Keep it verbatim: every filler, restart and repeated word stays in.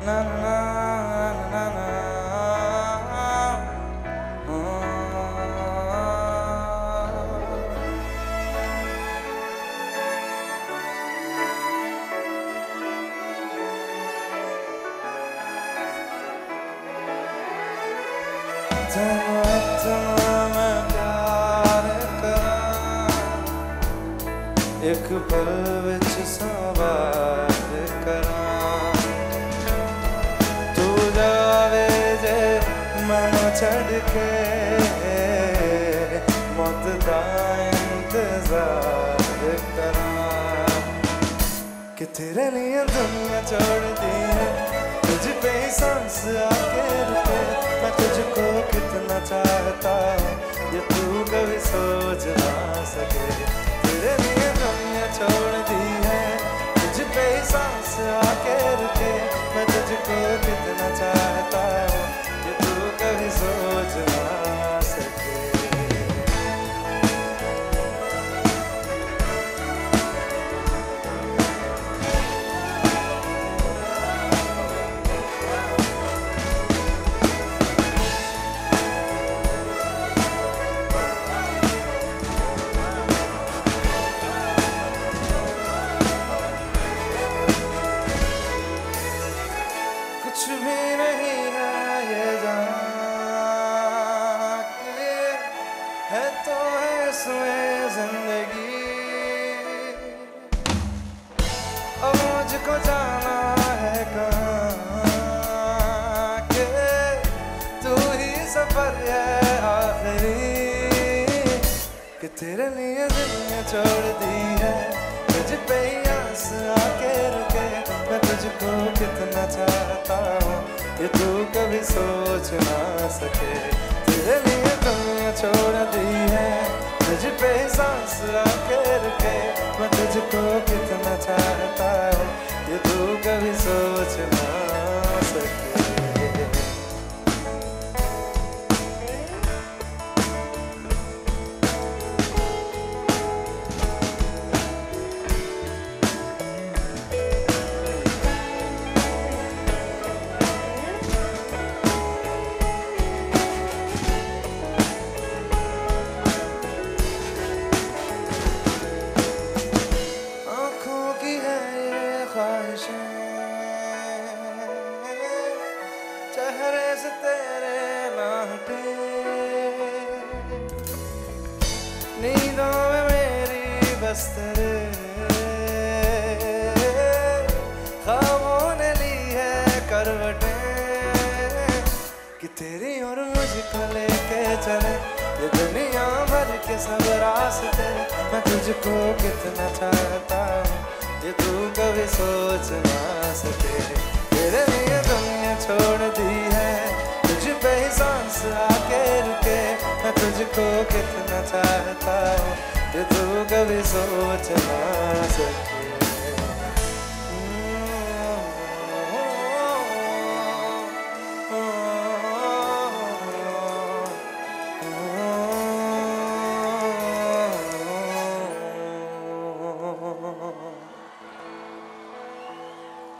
na na na na na. तेनू इतना मैं प्यार करा, एक पल विच सवार करा। तू जावे जे मैनू छड़ के, मौत दा इंतजार करा। कि तेरे लिए दुनिया छोड़ दी है, तुझ पे ही सांस आके रुके। मैं तुझको कितना चाहता हूँ ये तू कभी सोच ना सके। तेरे लिए दुनिया छोड़ दी है, तुझ पे ही सांस आके रुके। मैं तुझको कितना चाहता हूँ ये तू कभी सोच ना सके। कुछ भी नहीं है ये जान के, है तो है इसमें जिंदगी। अब मुझको जाना है कहाँ के, तू ही सफर है आखिरी। कि तेरे लिए दुनिया छोड़ दी है, तुझ पे ही आस आके रुके। मैं तुझको कितना चाहता हूँ ये तू कभी सोच ना सके। तेरे लिए दुनिया छोड़ दी है, तुझ पे सांस आके रुके। मैं तुझको कितना चाहता हूँ ये तू कभी सोच ना सके। चेहरे से तेरे ना हटे, नींदों में मेरी बस तेरे। ख्वाबों ने ली है करवटें, कि तेरी और मुझको लेके चले ये दुनिया भर के सब रास्ते। मैं तुझको कितना चाहता हूँ ये तू कभी सोच ना सके। तेरे लिए दुनिया छोड़ दी है, तुझ पे ही सांस आके रुके। मैं तुझको कितना चाहता हूँ ये तू कभी सोच ना सके।